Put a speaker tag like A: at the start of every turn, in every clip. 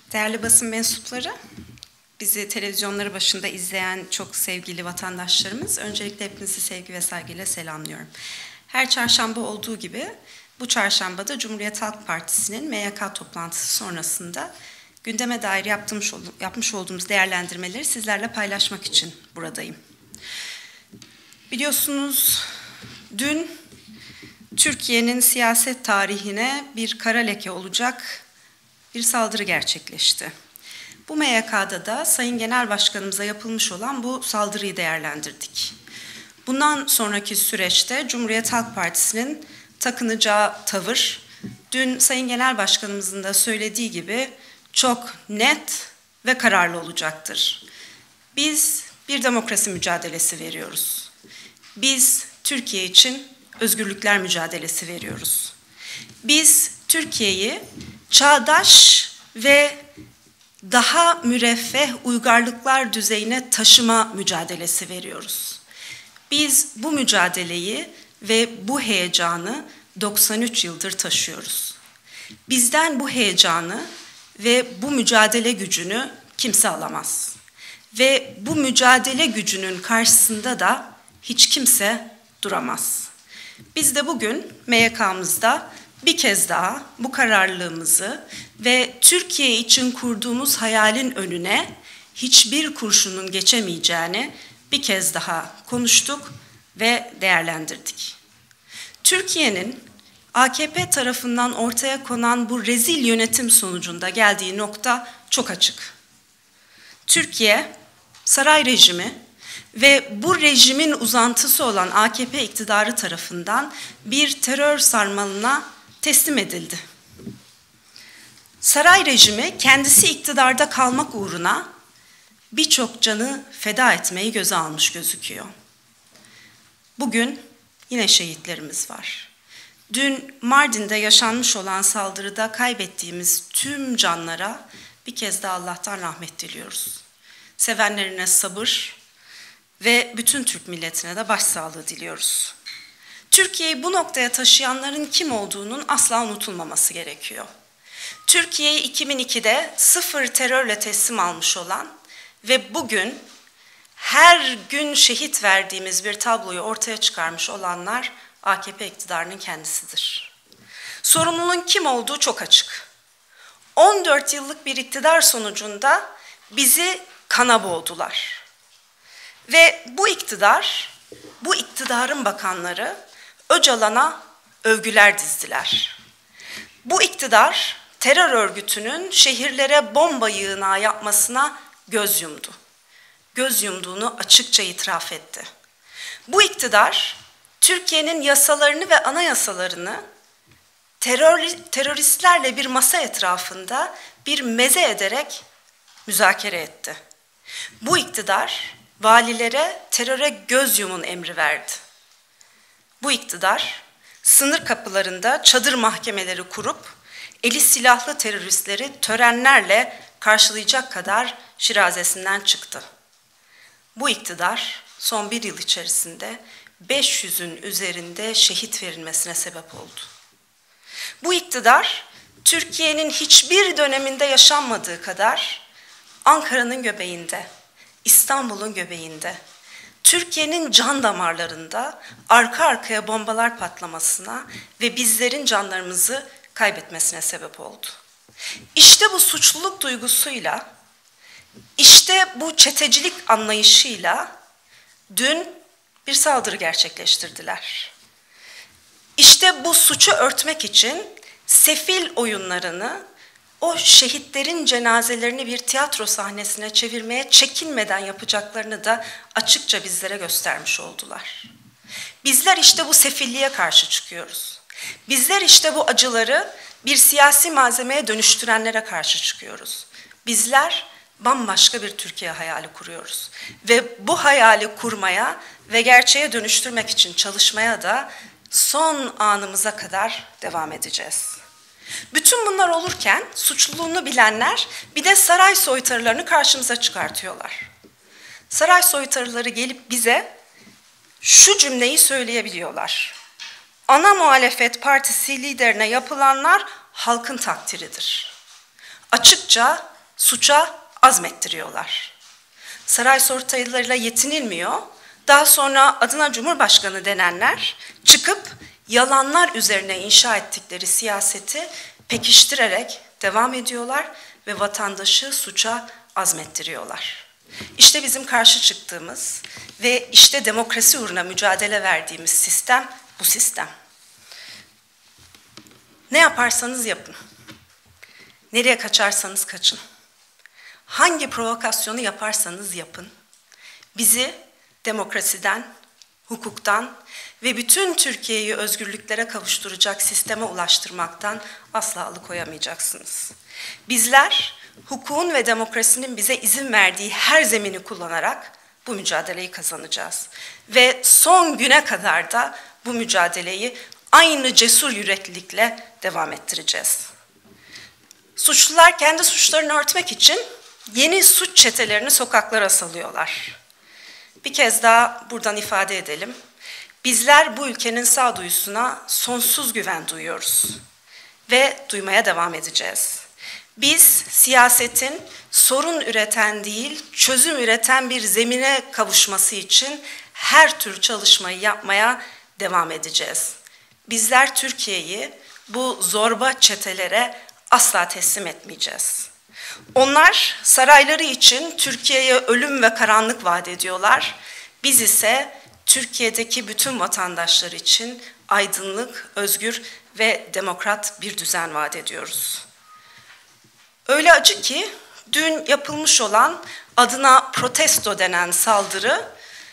A: Değerli basın mensupları, bizi televizyonları başında izleyen çok sevgili vatandaşlarımız, öncelikle hepinizi sevgi ve saygıyla selamlıyorum. Her çarşamba olduğu gibi bu çarşamba da Cumhuriyet Halk Partisi'nin MYK toplantısı sonrasında gündeme dair yapmış olduğumuz değerlendirmeleri sizlerle paylaşmak için buradayım. Biliyorsunuz dün Türkiye'nin siyaset tarihine bir kara leke olacak bir saldırı gerçekleşti. Bu MYK'da da Sayın Genel Başkanımıza yapılmış olan bu saldırıyı değerlendirdik. Bundan sonraki süreçte Cumhuriyet Halk Partisi'nin takınacağı tavır, dün Sayın Genel Başkanımızın da söylediği gibi çok net ve kararlı olacaktır. Biz bir demokrasi mücadelesi veriyoruz. Biz Türkiye için özgürlükler mücadelesi veriyoruz. Biz Türkiye'yi çağdaş ve daha müreffeh uygarlıklar düzeyine taşıma mücadelesi veriyoruz. Biz bu mücadeleyi ve bu heyecanı 93 yıldır taşıyoruz. Bizden bu heyecanı ve bu mücadele gücünü kimse alamaz. Ve bu mücadele gücünün karşısında da hiç kimse duramaz. Biz de bugün MYK'mızda bir kez daha bu kararlılığımızı ve Türkiye için kurduğumuz hayalin önüne hiçbir kurşunun geçemeyeceğini bir kez daha konuştuk ve değerlendirdik. Türkiye'nin AKP tarafından ortaya konan bu rezil yönetim sonucunda geldiği nokta çok açık. Türkiye, saray rejimi ve bu rejimin uzantısı olan AKP iktidarı tarafından bir terör sarmalına teslim edildi. Saray rejimi kendisi iktidarda kalmak uğruna birçok canı feda etmeyi göze almış gözüküyor. Bugün yine şehitlerimiz var. Dün Mardin'de yaşanmış olan saldırıda kaybettiğimiz tüm canlara bir kez daha Allah'tan rahmet diliyoruz. Sevenlerine sabır ve bütün Türk milletine de başsağlığı diliyoruz. Türkiye'yi bu noktaya taşıyanların kim olduğunun asla unutulmaması gerekiyor. Türkiye'yi 2002'de sıfır terörle teslim almış olan ve bugün her gün şehit verdiğimiz bir tabloyu ortaya çıkarmış olanlar AKP iktidarının kendisidir. Sorumlunun kim olduğu çok açık. 14 yıllık bir iktidar sonucunda bizi kana boğdular. Ve bu iktidarın bakanları Öcalan'a övgüler dizdiler. Bu iktidar terör örgütünün şehirlere bomba yığınağı yapmasına göz yumdu. Göz yumduğunu açıkça itiraf etti. Bu iktidar Türkiye'nin yasalarını ve anayasalarını teröristlerle bir masa etrafında bir meze ederek müzakere etti. Bu iktidar valilere teröre göz yumun emri verdi. Bu iktidar sınır kapılarında çadır mahkemeleri kurup eli silahlı teröristleri törenlerle karşılayacak kadar şirazesinden çıktı. Bu iktidar son bir yıl içerisinde 500'ün üzerinde şehit verilmesine sebep oldu. Bu iktidar Türkiye'nin hiçbir döneminde yaşanmadığı kadar Ankara'nın göbeğinde, İstanbul'un göbeğinde, Türkiye'nin can damarlarında arka arkaya bombalar patlamasına ve bizlerin canlarımızı kaybetmesine sebep oldu. İşte bu suçluluk duygusuyla, işte bu çetecilik anlayışıyla dün bir saldırı gerçekleştirdiler. İşte bu suçu örtmek için sefil oyunlarını, o şehitlerin cenazelerini bir tiyatro sahnesine çevirmeye çekinmeden yapacaklarını da açıkça bizlere göstermiş oldular. Bizler işte bu sefilliğe karşı çıkıyoruz. Bizler işte bu acıları bir siyasi malzemeye dönüştürenlere karşı çıkıyoruz. Bizler bambaşka bir Türkiye hayali kuruyoruz. Ve bu hayali kurmaya ve gerçeğe dönüştürmek için çalışmaya da son anımıza kadar devam edeceğiz. Bütün bunlar olurken suçluluğunu bilenler bir de saray soytarılarını karşımıza çıkartıyorlar. Saray soytarıları gelip bize şu cümleyi söyleyebiliyorlar. Ana muhalefet partisi liderine yapılanlar halkın takdiridir. Açıkça suça azmettiriyorlar. Saray sortaylarıyla yetinilmiyor. Daha sonra adına Cumhurbaşkanı denenler çıkıp yalanlar üzerine inşa ettikleri siyaseti pekiştirerek devam ediyorlar ve vatandaşı suça azmettiriyorlar. İşte bizim karşı çıktığımız ve işte demokrasi uğruna mücadele verdiğimiz sistem bu sistem. Ne yaparsanız yapın. Nereye kaçarsanız kaçın. Hangi provokasyonu yaparsanız yapın. Bizi demokrasiden, hukuktan ve bütün Türkiye'yi özgürlüklere kavuşturacak sisteme ulaştırmaktan asla alıkoyamayacaksınız. Bizler hukukun ve demokrasinin bize izin verdiği her zemini kullanarak bu mücadeleyi kazanacağız. Ve son güne kadar da bu mücadeleyi aynı cesur yüreklilikle devam ettireceğiz. Suçlular kendi suçlarını örtmek için yeni suç çetelerini sokaklara salıyorlar. Bir kez daha buradan ifade edelim. Bizler bu ülkenin sağduyusuna sonsuz güven duyuyoruz ve duymaya devam edeceğiz. Biz siyasetin sorun üreten değil, çözüm üreten bir zemine kavuşması için her tür çalışmayı yapmaya devam edeceğiz. Bizler Türkiye'yi bu zorba çetelere asla teslim etmeyeceğiz. Onlar sarayları için Türkiye'ye ölüm ve karanlık vaat ediyorlar. Biz ise Türkiye'deki bütün vatandaşlar için aydınlık, özgür ve demokrat bir düzen vaat ediyoruz. Öyle acı ki dün yapılmış olan adına protesto denen saldırı,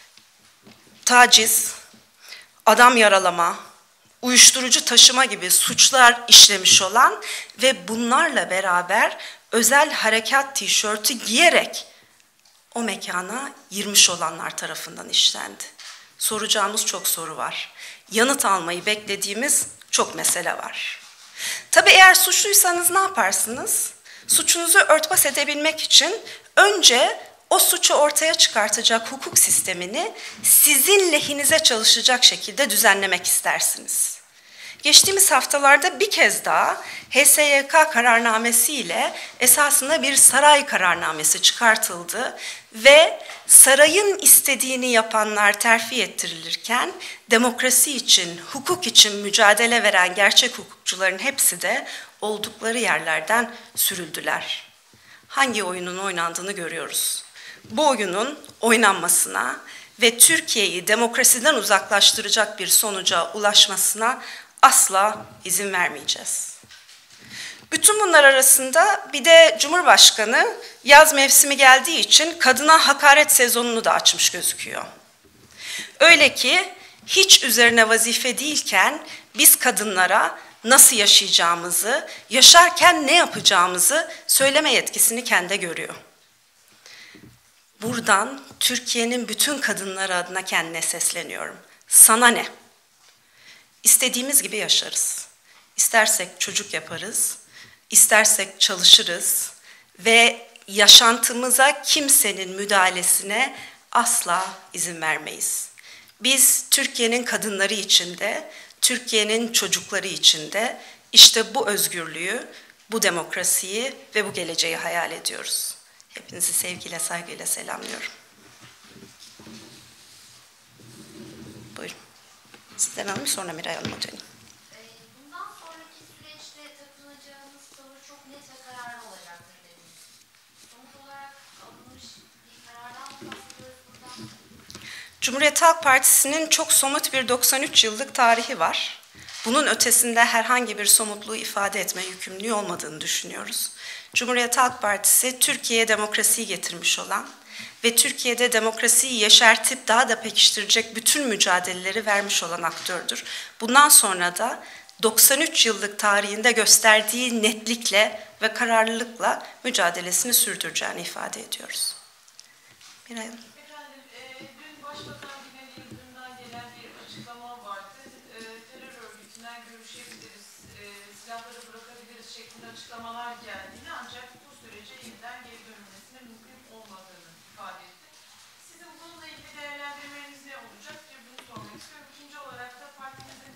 A: taciz, adam yaralama, uyuşturucu taşıma gibi suçlar işlemiş olan ve bunlarla beraber özel harekat tişörtü giyerek o mekana girmiş olanlar tarafından işlendi. Soracağımız çok soru var. Yanıt almayı beklediğimiz çok mesele var. Tabii eğer suçluysanız ne yaparsınız? Suçunuzu örtbas edebilmek için önce o suçu ortaya çıkartacak hukuk sistemini sizin lehinize çalışacak şekilde düzenlemek istersiniz. Geçtiğimiz haftalarda bir kez daha HSYK kararnamesiyle esasında bir saray kararnamesi çıkartıldı ve sarayın istediğini yapanlar terfi ettirilirken demokrasi için, hukuk için mücadele veren gerçek hukukçuların hepsi de oldukları yerlerden sürüldüler. Hangi oyunun oynandığını görüyoruz. Bu oyunun oynanmasına ve Türkiye'yi demokrasiden uzaklaştıracak bir sonuca ulaşmasına asla izin vermeyeceğiz. Bütün bunlar arasında bir de Cumhurbaşkanı yaz mevsimi geldiği için kadına hakaret sezonunu da açmış gözüküyor. Öyle ki hiç üzerine vazife değilken biz kadınlara nasıl yaşayacağımızı, yaşarken ne yapacağımızı söyleme yetkisini kendi görüyor. Buradan Türkiye'nin bütün kadınları adına kendine sesleniyorum. Sana ne? İstediğimiz gibi yaşarız. İstersek çocuk yaparız, istersek çalışırız ve yaşantımıza kimsenin müdahalesine asla izin vermeyiz. Biz Türkiye'nin kadınları için de, Türkiye'nin çocukları için de işte bu özgürlüğü, bu demokrasiyi ve bu geleceği hayal ediyoruz. Hepinizi sevgiyle, saygıyla selamlıyorum. Buyurun. Sizden alayım, sonra Miray Hanım'a döneyim.
B: Bundan sonraki süreçte takınacağınız tavır çok net ve kararlı olacaktır dediniz. Somut olarak alınmış bir karardan mı bahsediyoruz buradan?
A: Cumhuriyet Halk Partisi'nin çok somut bir 93 yıllık tarihi var. Bunun ötesinde herhangi bir somutluğu ifade etme yükümlülüğü olmadığını düşünüyoruz. Cumhuriyet Halk Partisi, Türkiye'ye demokrasiyi getirmiş olan ve Türkiye'de demokrasiyi yeşertip daha da pekiştirecek bütün mücadeleleri vermiş olan aktördür. Bundan sonra da 93 yıllık tarihinde gösterdiği netlikle ve kararlılıkla mücadelesini sürdüreceğini ifade ediyoruz. Miray Hanım.
C: Dün Başbakan Binali Yıldırım'dan gelen bir açıklama vardı. Terör örgütünden görüşebiliriz, silahları bırakabiliriz şeklinde açıklamalar geldiğini, ancak bu sürece yeniden geri dönülmesinin mümkün olmadığını ifade etti. Sizin bununla ilgili değerlendirmeniz ne olacak diye bunu sormak istiyorum. İkinci olarak da partimizin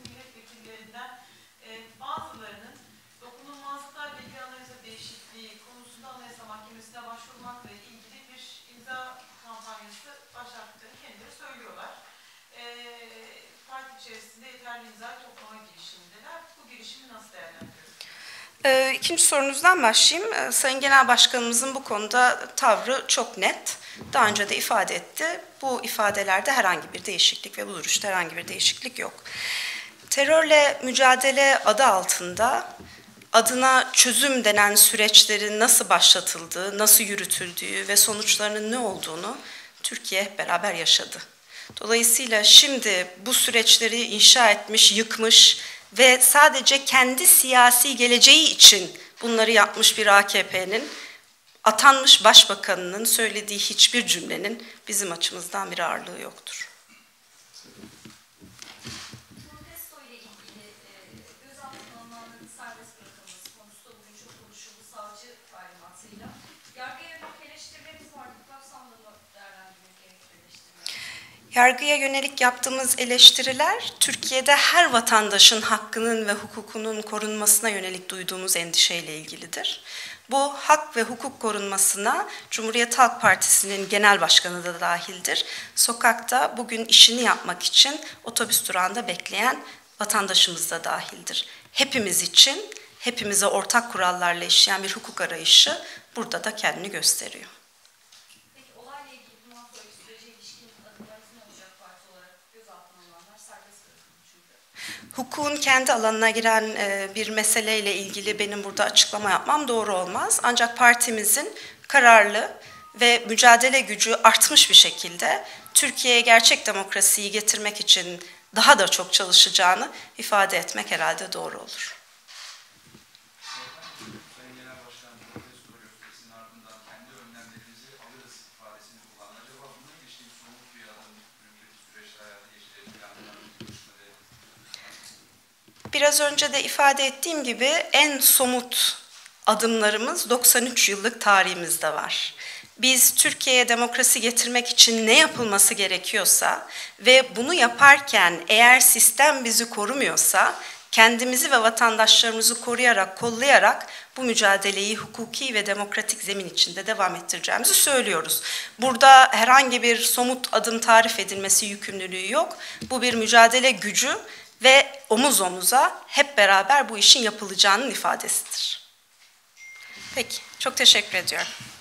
C: milletvekillerinden bazılarının dokunulmazlıklarla ilgili anayasa değişikliği konusunda Anayasa Mahkemesi'ne başvurmakla ilgili bir imza kampanyası başlattığını kendileri söylüyorlar. Parti içerisinde yeterli imza toplama girişimindeler. Bu girişimi nasıl değerlendiriyorsunuz?
A: İkinci sorunuzdan başlayayım. Sayın Genel Başkanımızın bu konuda tavrı çok net. Daha önce de ifade etti. Bu ifadelerde herhangi bir değişiklik ve bu duruşta herhangi bir değişiklik yok. Terörle mücadele adı altında adına çözüm denen süreçlerin nasıl başlatıldığı, nasıl yürütüldüğü ve sonuçlarının ne olduğunu Türkiye hep beraber yaşadı. Dolayısıyla şimdi bu süreçleri inşa etmiş, yıkmış ve sadece kendi siyasi geleceği için bunları yapmış bir AKP'nin, atanmış başbakanının söylediği hiçbir cümlenin bizim açımızdan bir ağırlığı yoktur.
B: Protesto ile ilgili gözaltına alınanların serbest bırakılması konusu da bugün çok konuşuldu savcı talimatıyla. Yargıya yönelik eleştirilerimiz vardı. Bu kapsamda mı değerlendirmek gerekir eleştiriler?
A: Yargıya yönelik yaptığımız eleştiriler, Türkiye'de her vatandaşın hakkının ve hukukunun korunmasına yönelik duyduğumuz endişeyle ilgilidir. Bu hak ve hukuk korunmasına Cumhuriyet Halk Partisi'nin genel başkanı da dahildir. Sokakta bugün işini yapmak için otobüs durağında bekleyen vatandaşımız da dahildir. Hepimiz için, hepimize ortak kurallarla işleyen bir hukuk arayışı burada da kendini gösteriyor.
B: Peki olayla ilgili bundan sonraki sürece ilişkin adımlarınız ne olacak parti olarak? Gözaltına alınanlar serbest bırakıldı çünkü.
A: Hukukun kendi alanına giren bir meseleyle ilgili benim burada açıklama yapmam doğru olmaz. Ancak partimizin kararlı ve mücadele gücü artmış bir şekilde Türkiye'ye gerçek demokrasiyi getirmek için daha da çok çalışacağını ifade etmek herhalde doğru olur.
D: Sayın Genel Başkan, protesto gösterisinin ardından kendi önlemlerimizi alırız ifadesini kullandı. Acaba bununla ilişkin somut bir adım, ülkedeki süreçte hayata geçirecek planlanan bir görüşmede?
A: Biraz önce de ifade ettiğim gibi en somut adımlarımız 93 yıllık tarihimizde var. Biz Türkiye'ye demokrasi getirmek için ne yapılması gerekiyorsa ve bunu yaparken eğer sistem bizi korumuyorsa kendimizi ve vatandaşlarımızı koruyarak, kollayarak bu mücadeleyi hukuki ve demokratik zemin içinde devam ettireceğimizi söylüyoruz. Burada herhangi bir somut adım tarif edilmesi yükümlülüğü yok. Bu bir mücadele gücü ve omuz omuza hep beraber bu işin yapılacağının ifadesidir. Peki, çok teşekkür ediyorum.